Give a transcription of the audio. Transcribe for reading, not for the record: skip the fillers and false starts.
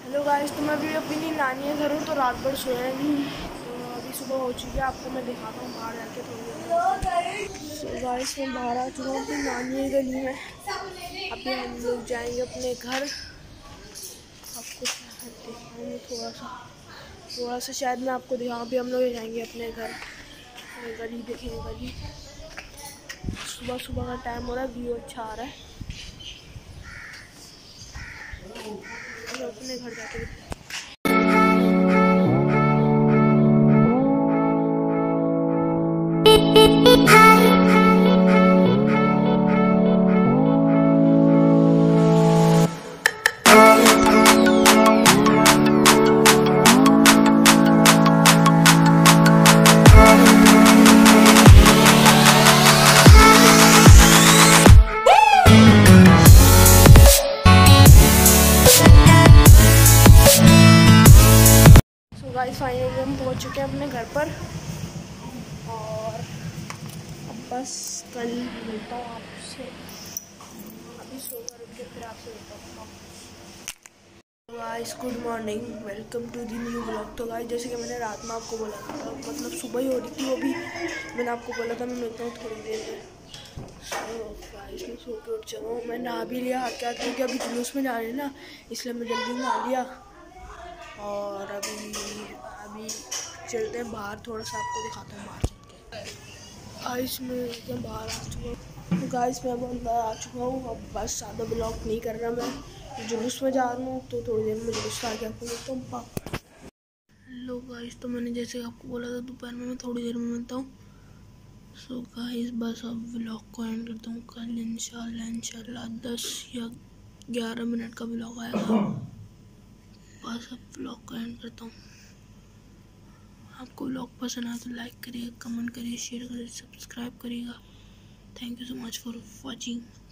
Hello guys, तो मैं अभी अपनी नानी के घर हूँ तो रात भर सोया नहीं। तो अभी सुबह हो चुकी है, आपको मैं दिखाता हूँ बाहर जाके थोड़ी। तो गाइस मैं बाहर आ चुका हूँ अपनी नानी की गली में। अभी हम लोग जाएंगे अपने घर। आपको दिखाऊंगी थोड़ा सा शायद मैं आपको दिखाऊँ। अभी हम लोग जाएंगे अपने घर। गली देखेंगे, गली सुबह सुबह का टाइम हो रहा है, व्यू अच्छा आ रहा है। अपने घर जाके गाइस फाइनली हम पहुंच चुके हैं अपने घर पर। और अब बस कल मिलता हूँ आपसे। अभी सोकर उठ के फिर आपसे मिलता हूँ। Guys good morning, welcome to the new blog. तो गाइस जैसे कि मैंने रात में आपको बोला था, मतलब सुबह ही हो रही थी वो भी। मैंने आपको बोला था मैं मिलता हूँ थोड़ी देर में। सो गाइस मैं सो के उठ चुका हूँ। मैं नहा भी लिया, क्या क्योंकि अभी जुलूस में जा रहे हैं ना, इसलिए मैं जल्दी नहा लिया। और अभी चलते हैं बाहर, थोड़ा सा आपको दिखाता हूँ बाहर चल के। गाइस मैं एकदम बाहर आ चुका हूँ। गाइस मैं बहुत आ चुका हूँ। अब बस ज़्यादा ब्लॉग नहीं कर रहा, मैं जुलूस में जा रहा हूँ। तो थोड़ी देर में जुलूस आ गया आपको मिलता हूँ। हेलो गाइस, तो मैंने जैसे आपको बोला था दोपहर में मैं थोड़ी देर में मिलता हूँ। सो गाइस बस अब व्लॉग को एंड करता हूँ। कल इंशाल्लाह 10 या 11 मिनट का व्लॉग आएगा। बस अब व्लॉग को एंड करता हूँ। आपको व्लॉग पसंद आया तो लाइक करिए, कमेंट करिए, शेयर करिए, सब्सक्राइब करिएगा। Thank you so much for watching.